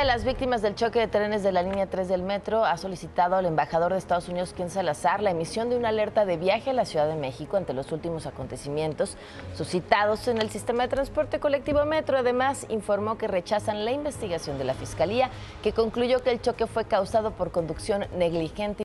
de las víctimas del choque de trenes de la línea 3 del metro ha solicitado al embajador de Estados Unidos, Ken Salazar, la emisión de una alerta de viaje a la Ciudad de México ante los últimos acontecimientos suscitados en el sistema de transporte colectivo metro. Además, informó que rechazan la investigación de la Fiscalía, que concluyó que el choque fue causado por conducción negligente.